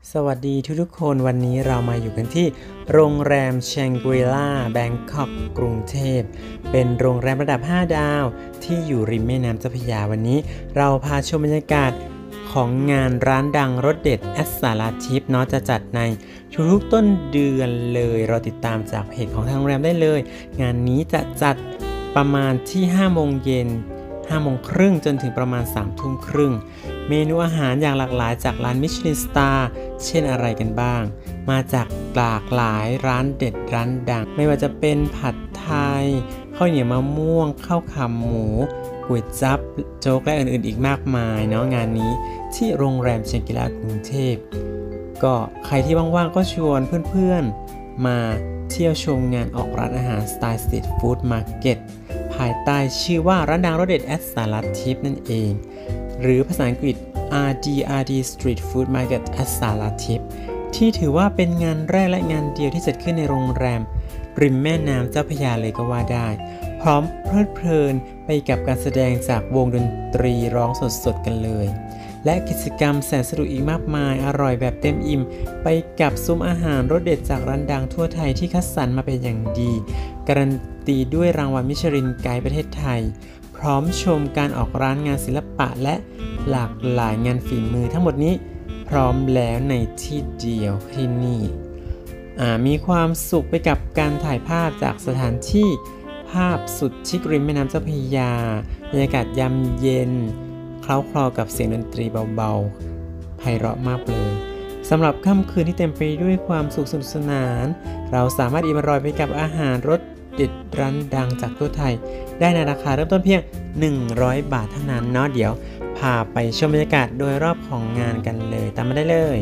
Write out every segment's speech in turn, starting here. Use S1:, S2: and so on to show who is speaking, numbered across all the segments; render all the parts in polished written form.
S1: สวัสดีทุกๆคนวันนี้เรามาอยู่กันที่โรงแรมแชงกรีล่าแบงคอกกรุงเทพเป็นโรงแรมระดับ5ดาวที่อยู่ริมแม่น้ำเจ้าพระยาวันนี้เราพาชมบรรยากาศของงานร้านดังรสเด็ดแอสสาราทิพย์เนาะจะจัดในทุกๆต้นเดือนเลยเราติดตามจากเพจของทางโรงแรมได้เลยงานนี้จะจัดประมาณที่5 โมงเย็น5 โมงครึ่งจนถึงประมาณ3 ทุ่มครึ่งเมนูอาหารอย่างหลากหลายจากร้านมิชลินสตาร์เช่นอะไรกันบ้างมาจากหลากหลายร้านเด็ดร้านดังไม่ว่าจะเป็นผัดไทยข้าวเหนียวมะม่วงข้าวขาหมูก๋วยจั๊บโจ๊กและอื่นๆอีกมากมายเนาะงานนี้ที่โรงแรมแชงกรีล่ากรุงเทพก็ใครที่ว่างๆก็ชวนเพื่อนๆมาเที่ยวชมงานออกร้านอาหารสไตล์สตรีทฟู้ดมาร์เก็ตภายใต้ชื่อว่าร้านดังรสเด็ดแอสสาราทิพย์นั่นเองหรือภาษาอังกฤษ RDRD Street Food Market แอสสาราทิพย์ที่ถือว่าเป็นงานแรกและงานเดียวที่จัดขึ้นในโรงแรมริมแม่น้ำเจ้าพระยาเลยก็ว่าได้พร้อมเพลิดเพลินไปกับการแสดงจากวงดนตรีร้องสดๆกันเลยและกิจกรรมแสนสนุกอีกมากมายอร่อยแบบเต็มอิ่มไปกับซุ้มอาหารรสเด็ดจากร้านดังทั่วไทยที่คัดสรรมาเป็นอย่างดีการันตีด้วยรางวัลมิชลินไกด์ประเทศไทยพร้อมชมการออกร้านงานศิลปะและหลากหลายงานฝีมือทั้งหมดนี้พร้อมแล้วในที่เดียวที่นี่มีความสุขไปกับการถ่ายภาพจากสถานที่ภาพสุดชิคริมแม่น้ำเจ้าพระยาบรรยากาศยามเย็นเคล้าคลอกับเสียงดนตรีเบาๆไพเราะมากเลยสำหรับค่ำคืนที่เต็มไปด้วยความสุขสนุกสนานเราสามารถอิ่มอร่อยไปกับอาหารรสเด็ดร้านดังจากทั่วไทยได้ในราคาเริ่มต้นเพียง100 บาทเท่านั้นเนาะเดี๋ยวพาไปชมบรรยากาศโดยรอบของงานกันเลยตามมาได้เลย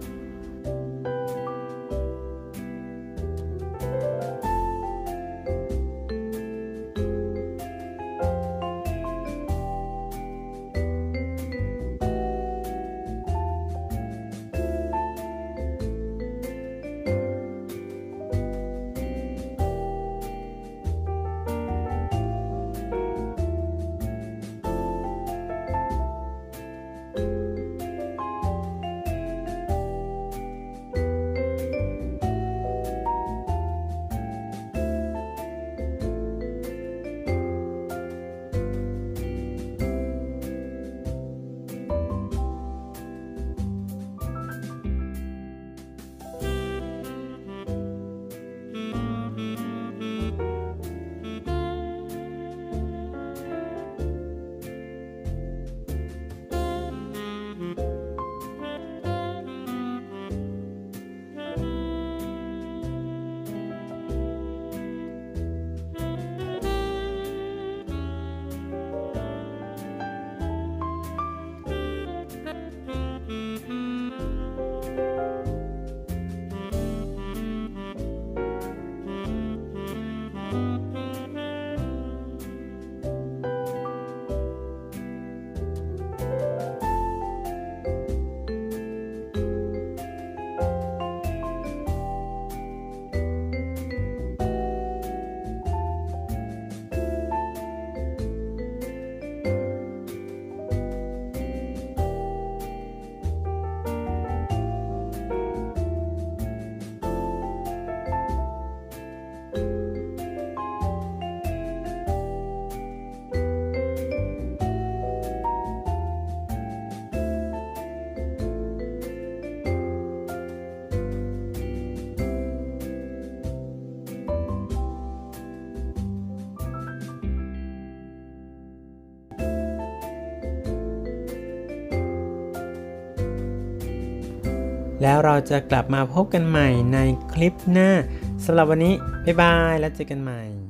S1: แล้วเราจะกลับมาพบกันใหม่ในคลิปหน้าสำหรับวันนี้บ๊ายบายแล้วเจอกันใหม่